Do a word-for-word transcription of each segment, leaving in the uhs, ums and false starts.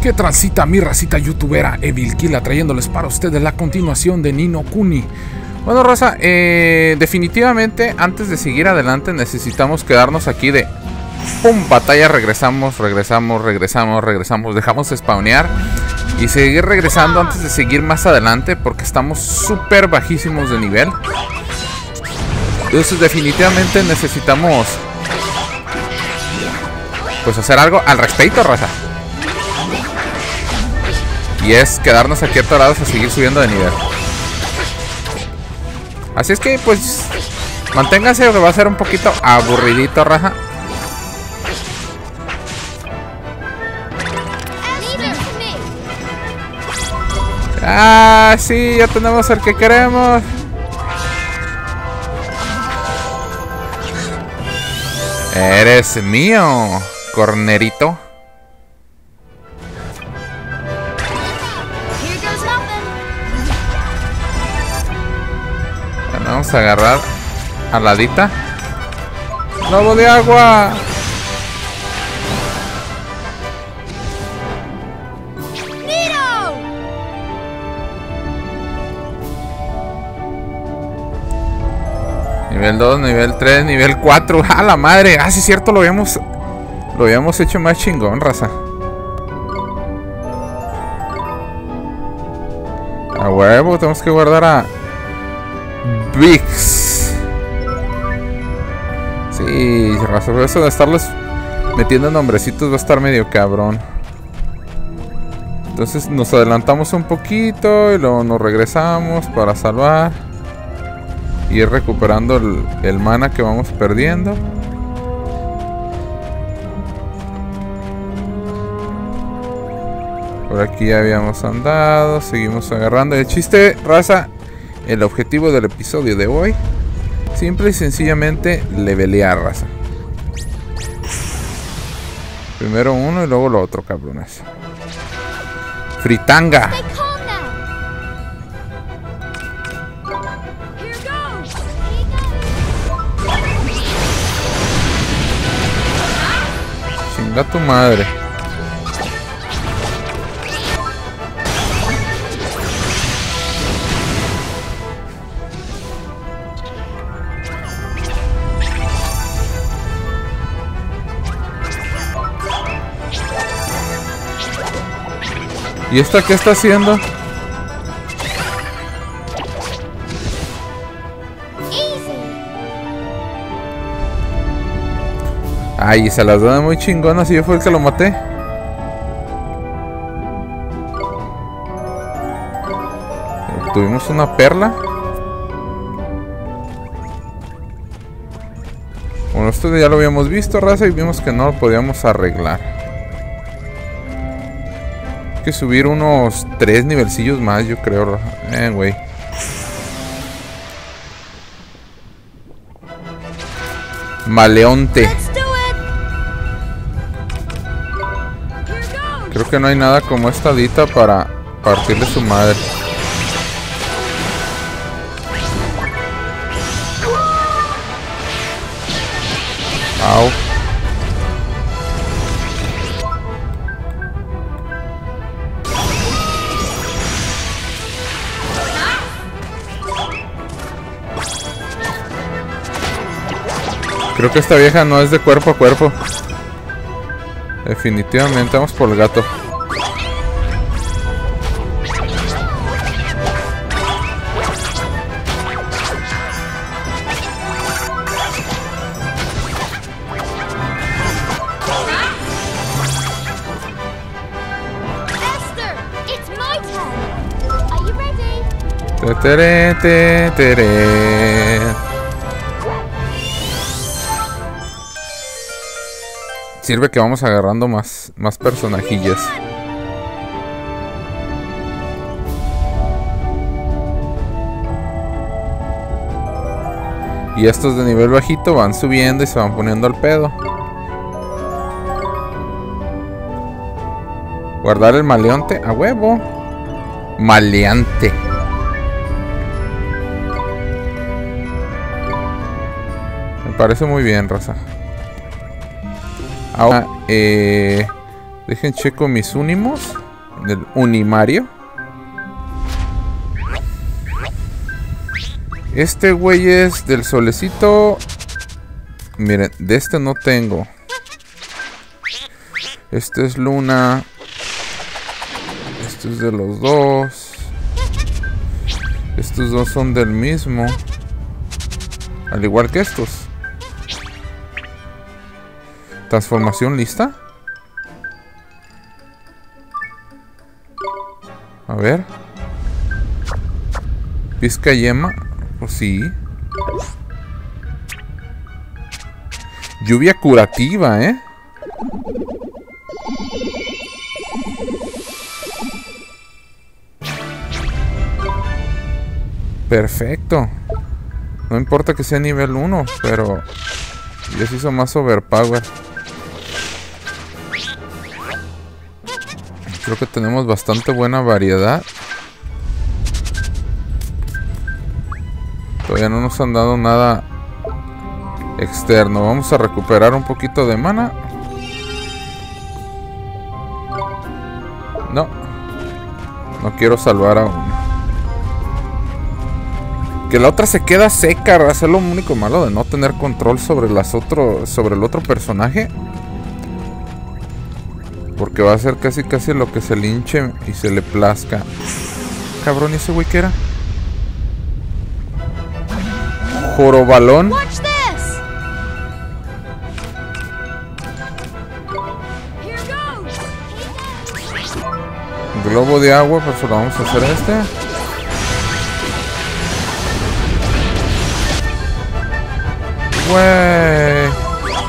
¿Qué transita mi racita youtubera Evilkila, trayéndoles para ustedes la continuación de Ni no Kuni? Bueno, raza, eh, definitivamente antes de seguir adelante necesitamos quedarnos aquí de pum, batalla, regresamos, regresamos, regresamos, regresamos, dejamos de spawnear y seguir regresando antes de seguir más adelante porque estamos súper bajísimos de nivel. Entonces definitivamente necesitamos pues hacer algo al respecto, raza. Y es quedarnos aquí atorados a seguir subiendo de nivel. Así es que pues manténganse, que va a ser un poquito aburridito, raza. Ah, sí, ya tenemos el que queremos. Eres mío, cornerito. Vamos a agarrar a ladita. ¡Lobo de agua! Nivel dos, nivel tres, nivel cuatro. ¡Ah, la madre! Ah, sí es cierto, lo habíamos Lo habíamos hecho más chingón, raza. A huevo, tenemos que guardar a Vix. Sí, raza, eso de estarles metiendo nombrecitos va a estar medio cabrón. Entonces nos adelantamos un poquito y luego nos regresamos para salvar y ir recuperando el, el mana que vamos perdiendo. Por aquí ya habíamos andado, seguimos agarrando. El chiste, raza, el objetivo del episodio de hoy, simple y sencillamente levelear, raza. Primero uno y luego lo otro, cabrones. Fritanga. Chinga tu madre. ¿Y esta qué está haciendo? Ay, se las da muy chingonas y yo fui el que lo maté. Tuvimos una perla. Bueno, esto ya lo habíamos visto, raza, y vimos que no lo podíamos arreglar. Que subir unos tres nivelcillos más, yo creo. Eh, güey. Maleonte. Creo que no hay nada como esta dita para partirle su madre. Au. Creo que esta vieja no es de cuerpo a cuerpo. Definitivamente vamos por el gato. Tere, tere, tere. Sirve que vamos agarrando más, más personajillos. Y estos de nivel bajito van subiendo y se van poniendo al pedo. Guardar el maleonte a huevo. Maleante. Me parece muy bien, raza. Ahora, eh, Dejen checo mis unimos. En el unimario. Este güey es del solecito. Miren, de este no tengo. Este es Luna. Este es de los dos. Estos dos son del mismo. Al igual que estos. Transformación lista. A ver. Pizca yema. Pues sí. Lluvia curativa, ¿eh? Perfecto. No importa que sea nivel uno, pero ya se hizo más overpower. Creo que tenemos bastante buena variedad. Todavía no nos han dado nada externo. Vamos a recuperar un poquito de mana. No. No quiero salvar a uno. Que la otra se queda seca. Va a ser lo único malo de no tener control sobre las otro, sobre el otro personaje. Porque va a ser casi casi lo que se le hinche y se le plazca. Cabrón, ¿y ese güey qué era? Jorobalón. Globo de agua, pues lo vamos a hacer a este. Güey.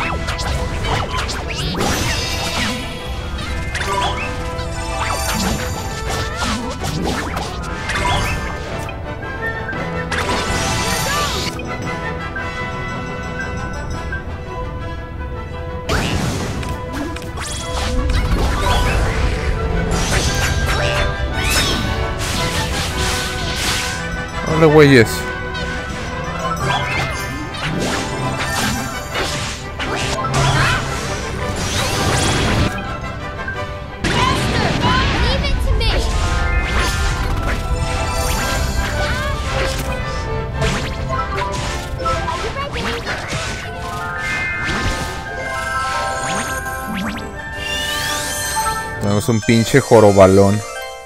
Hola, güeyes. Tenemos un pinche jorobalón.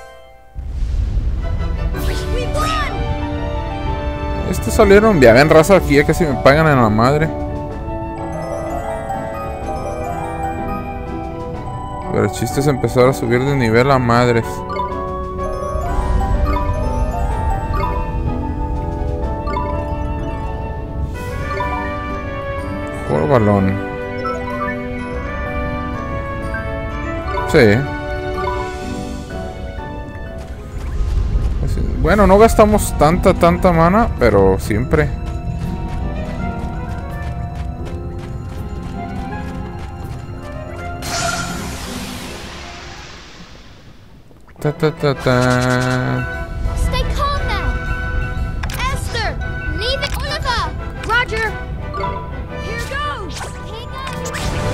Estos salieron, ya ven, raza, aquí ya casi me pagan en la madre. Pero el chiste es empezar a subir de nivel a madres. Jorobalón. Sí. Bueno, no gastamos tanta, tanta mana, pero siempre. Ta ta ta ta. Stay calm now. Esther, leave it. Oliver, Roger. Here goes. Here goes.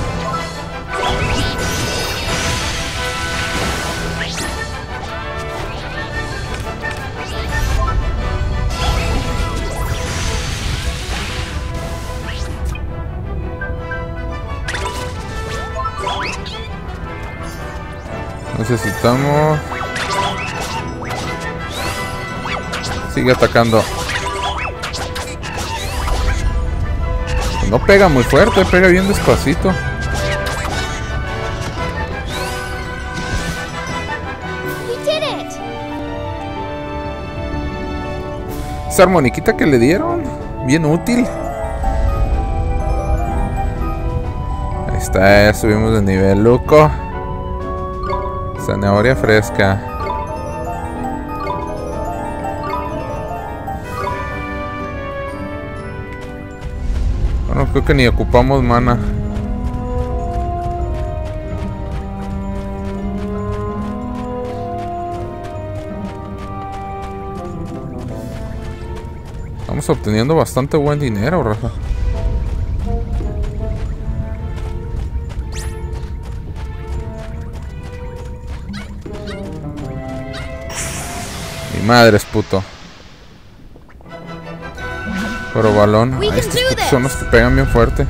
Necesitamos. Sigue atacando. No pega muy fuerte, pega bien despacito. Esa armoniquita que le dieron, bien útil. Ahí está, ya subimos de nivel, loco. Zanahoria fresca. Bueno, creo que ni ocupamos mana. Estamos obteniendo bastante buen dinero, raza. madres, puto. Pero balón. Ay, estos putos son los que pegan bien fuerte.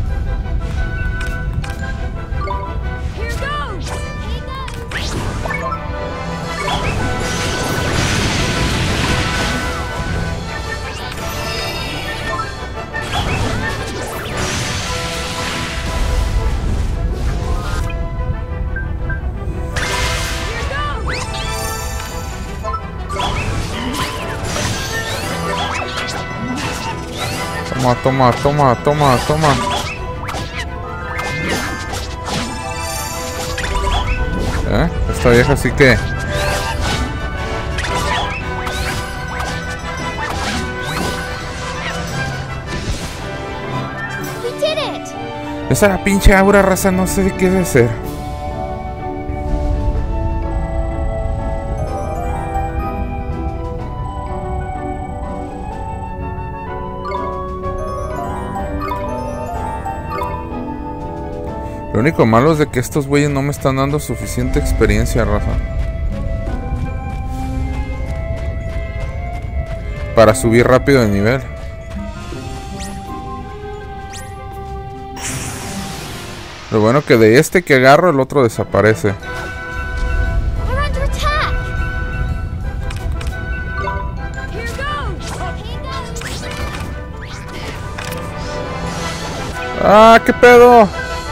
Toma, toma, toma, toma, toma. ¿Eh? Esta vieja sí que... Esa la pinche aura, raza, no sé de qué debe ser. Lo único malo es de que estos güeyes no me están dando suficiente experiencia, raza, para subir rápido de nivel. Lo bueno que de este que agarro, el otro desaparece. ¡Ah, qué pedo!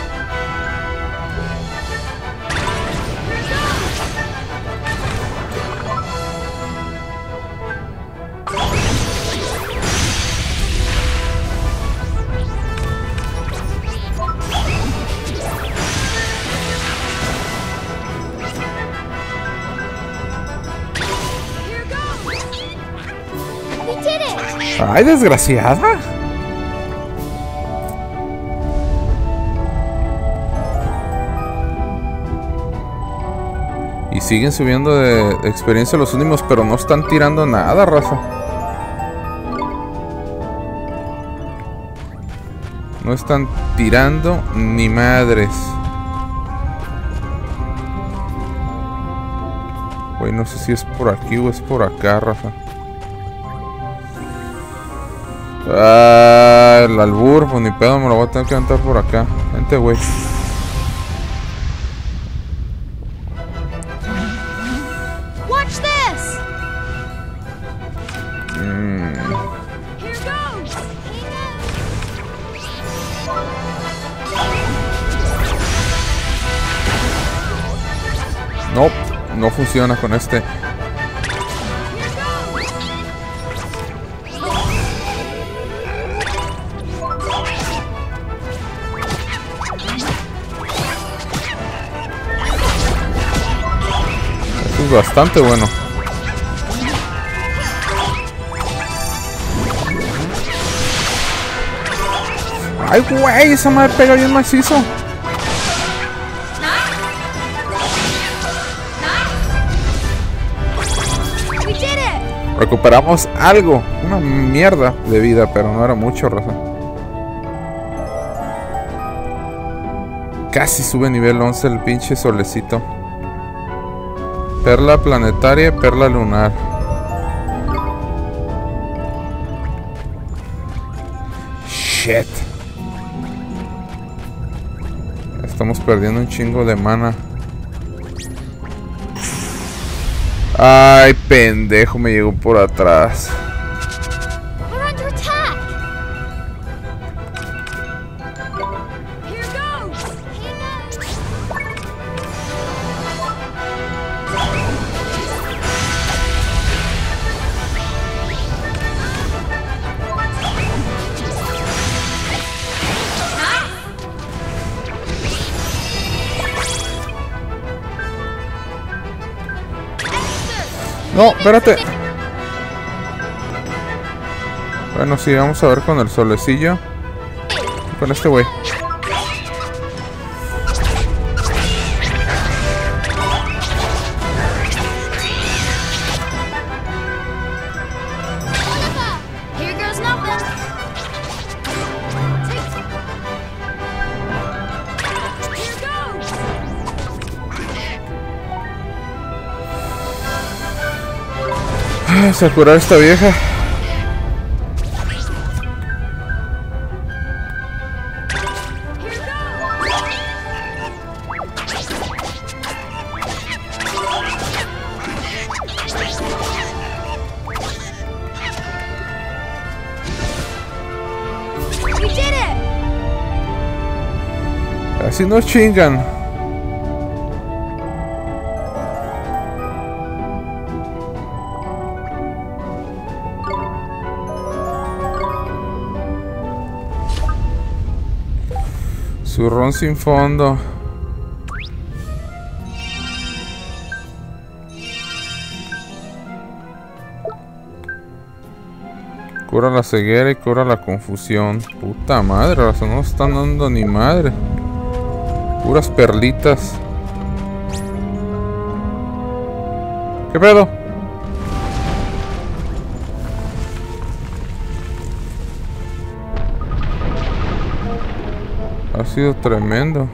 ¡Ay, desgraciada! Y siguen subiendo de experiencia los últimos, pero no están tirando nada, raza. No están tirando ni madres. Güey, no sé si es por aquí o es por acá, raza. Ah, el albur, pues ni pedo, me lo voy a tener que aventar por acá. Vente, güey. Mm. No, no funciona con este. Bastante bueno. Ay, güey, esa madre pega bien macizo. Recuperamos algo, una mierda de vida, pero no era mucho, raza. Casi sube nivel once el pinche solecito. Perla planetaria y perla lunar. Shit. Estamos perdiendo un chingo de mana. Ay, pendejo, me llegó por atrás. No, espérate. Bueno, sí, vamos a ver con el solecillo. Con este güey. Vamos a curar a esta vieja. Así nos chingan. Zurrón sin fondo. Cura la ceguera y cura la confusión. Puta madre, no nos están dando ni madre. Puras perlitas. ¿Qué pedo? Ha sido tremendo.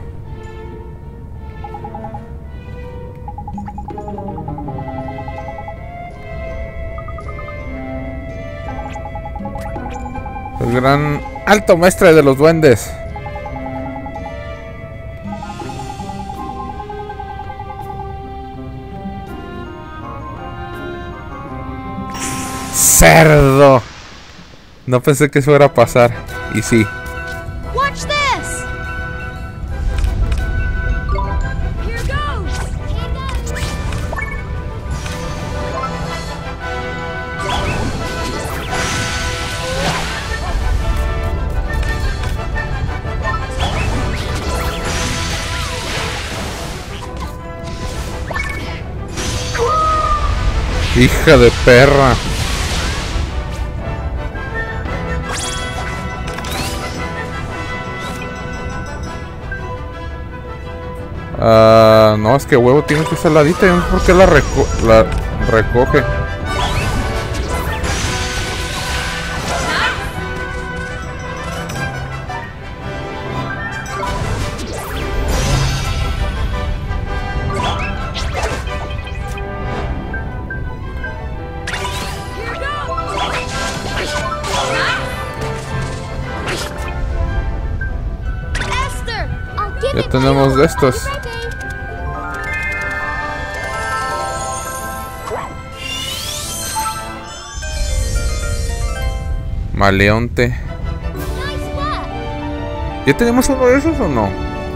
El gran alto maestre de los duendes. Cerdo. No pensé que eso fuera a pasar. Y sí. Watch this. Here goes. Hija de perra. Ah, uh, no, es que huevo tiene que ser ladita. Yo no sé por qué la, reco la recoge. Ya tenemos de estos. Maleonte. ¿Ya tenemos uno de esos o no?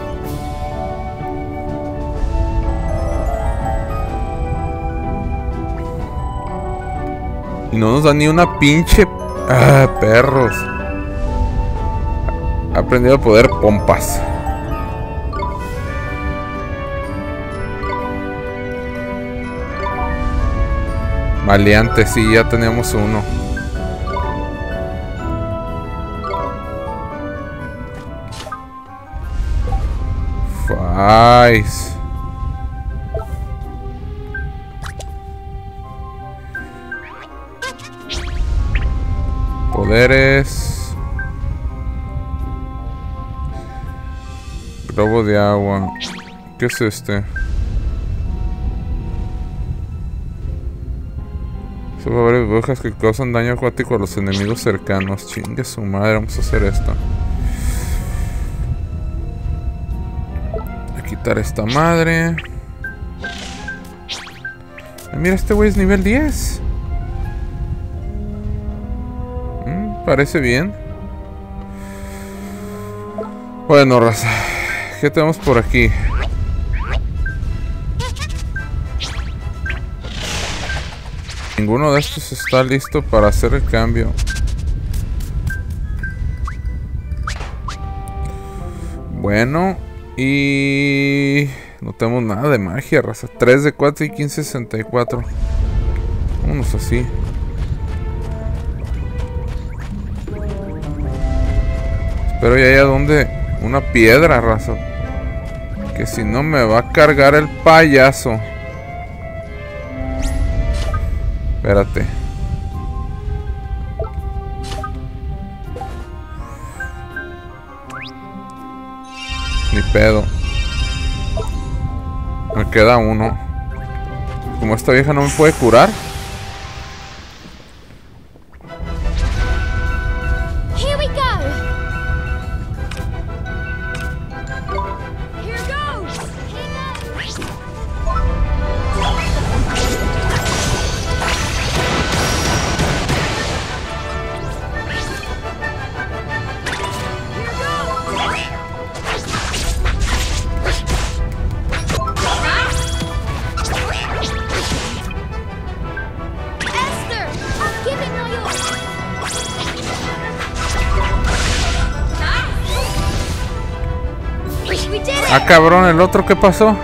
Y no nos da ni una pinche... Ah, perros. He aprendido a poder pompas. Maleante, sí, ya tenemos uno. Fais. Poderes. Globo de agua. ¿Qué es este? Sobre varias brujas que causan daño acuático a los enemigos cercanos. Chingue su madre, vamos a hacer esto. A quitar esta madre. Ah, mira, este güey es nivel diez. Mm, parece bien. Bueno, raza. ¿Qué tenemos por aquí? Ninguno de estos está listo para hacer el cambio. Bueno, y no tenemos nada de magia, raza. tres de cuatro y quince sesenta y cuatro. Vámonos así. Espero ya haya donde una piedra, raza. Que si no me va a cargar el payaso. Espérate. Ni pedo. Me queda uno. Como esta vieja no me puede curar, Ah, cabrón, ¿el otro qué pasó?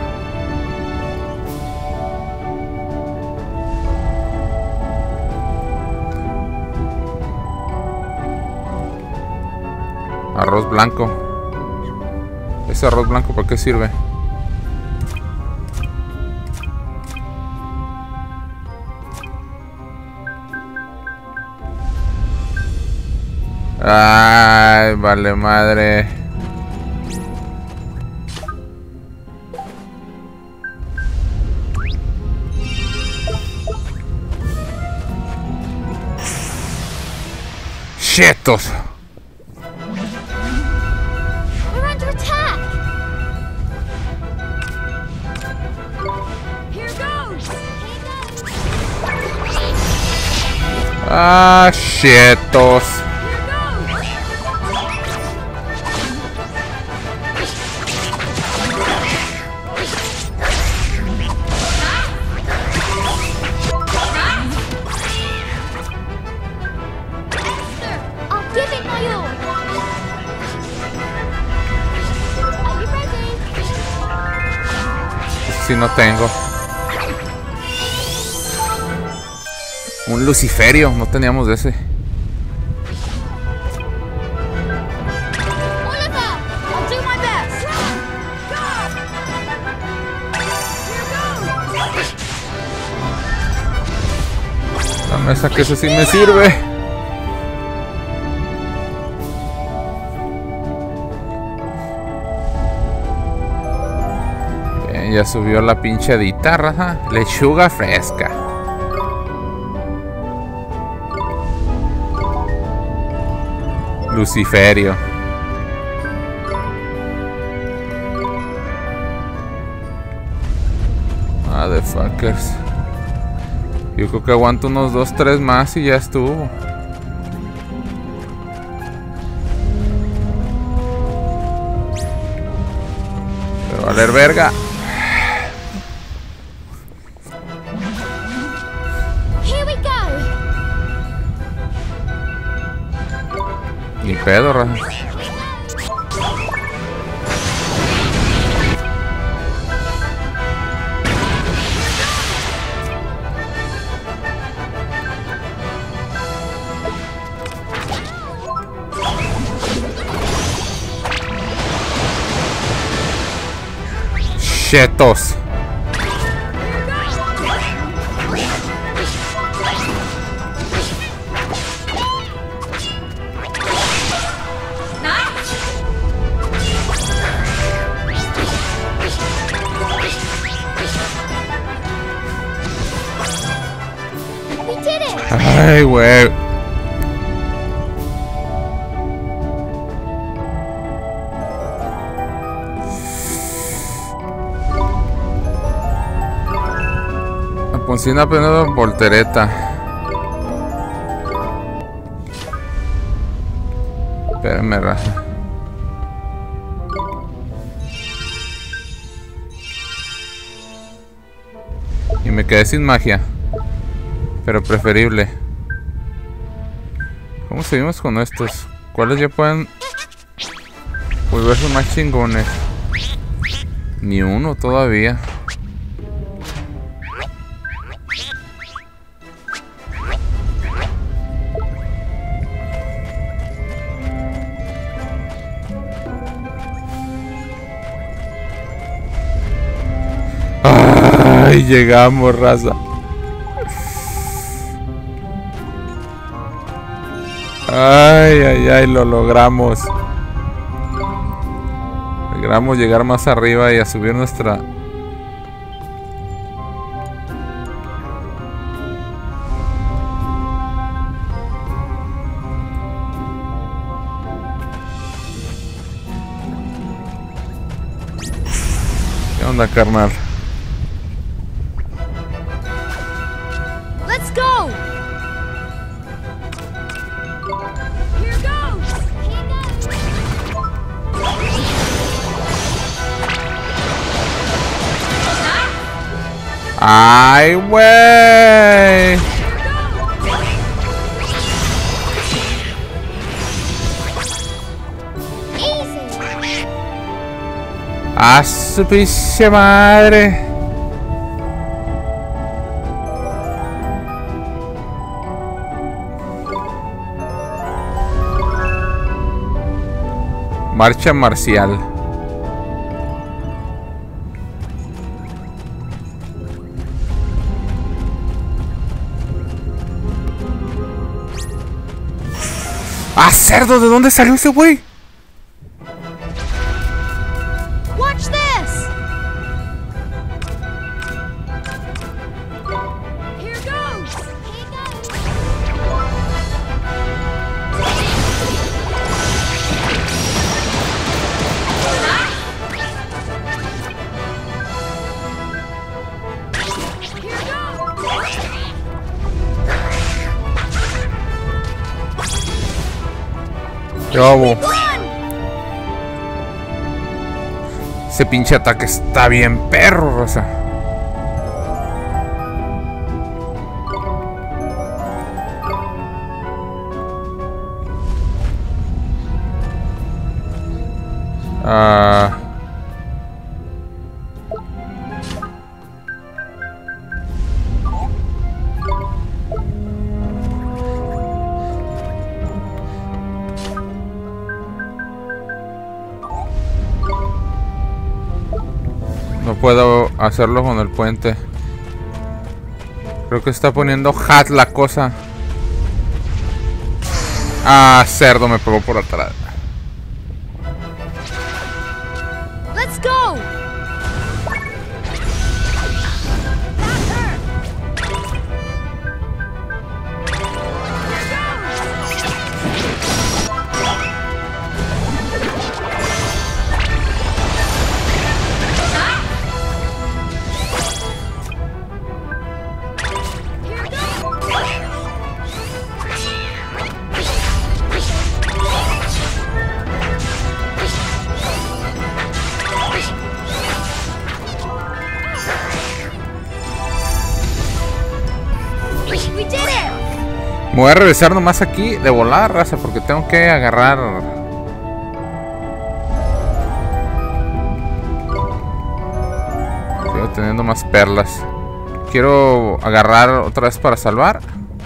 Arroz blanco. ¿Ese arroz blanco para qué sirve? Ay, vale madre. Chetos. We're under attack. Here goes. Ah, chetos. Si no tengo un luciferio, no teníamos de ese. Oliver, I'll do my best. Dame esa, que ese sí me sirve. Ya subió la pinche guitarra, ¿ja? Lechuga fresca. Luciferio. Motherfuckers. Yo creo que aguanto unos dos, tres más y ya estuvo. Pero valer verga. Ni pedo, raza. Chetos. Ay, güey. Alfonsina apenas voltereta. Espérenme, raza. Y me quedé sin magia. Pero preferible. ¿Cómo seguimos con estos? ¿Cuáles ya pueden volverse más chingones? Ni uno todavía. Ay, llegamos, raza. Ay, ay, ay, lo logramos. Logramos llegar más arriba y a subir nuestra... ¿Qué onda, carnal? Let's go. Here goes. Here goes. ¡Ay, güey! ¡A su pinche madre! Marcha marcial. ¡Ah, cerdo! ¿De dónde salió ese güey? Watch this. Here goes. Here goes. ¿Qué hago? Ese pinche ataque está bien perro, Rosa. Ah... No puedo hacerlo con el puente. Creo que está poniendo hat la cosa. Ah, cerdo, me pegó por atrás. Let's go. Me voy a regresar nomás aquí de volada, raza, porque tengo que agarrar. Sigo teniendo más perlas. Quiero agarrar otra vez para salvar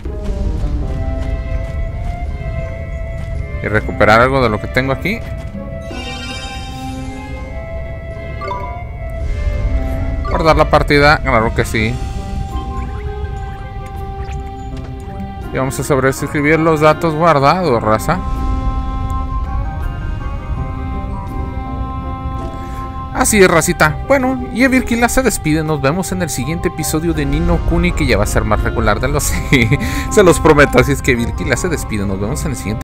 y recuperar algo de lo que tengo aquí. Guardar la partida, claro que sí. Y vamos a sobreescribir los datos guardados, raza. Así es, racita. Bueno, y Evirkila se despide. Nos vemos en el siguiente episodio de Ni no Kuni, que ya va a ser más regular de los... Se los prometo. Así es que Evirkila se despide. Nos vemos en el siguiente.